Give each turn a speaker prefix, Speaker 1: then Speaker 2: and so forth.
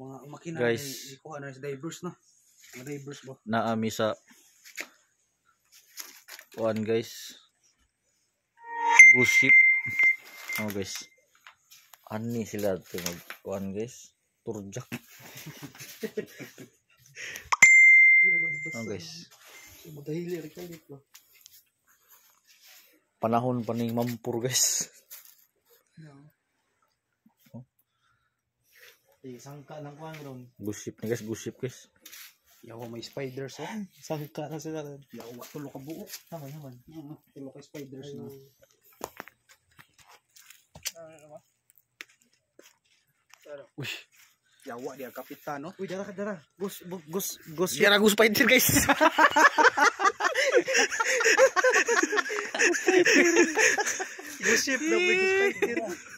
Speaker 1: mga makina
Speaker 2: guys,
Speaker 1: ikuha na sa divers na. Mga divers ba?
Speaker 2: Naami sa kuan guys. Goose ship. Oh guys. Ani sila mag kuan guys. Turjak. Oh guys.
Speaker 1: Madahili rin kalit ba?
Speaker 2: Panahon pa ning mampur guys.
Speaker 1: Sangka ng kuhan ron.
Speaker 2: Goose ship na guys, goose ship guys.
Speaker 1: Yawa may spiders oh.
Speaker 3: Sangka na sila.
Speaker 1: Yawa tulo ka buo.
Speaker 3: Tama naman.
Speaker 1: Tulo ka spiders na.
Speaker 2: Uy,
Speaker 1: Yawa dia kapitan no.
Speaker 3: Uy, dara. Gus.
Speaker 2: Sira goose spider guys.
Speaker 3: Gus ship na may spider.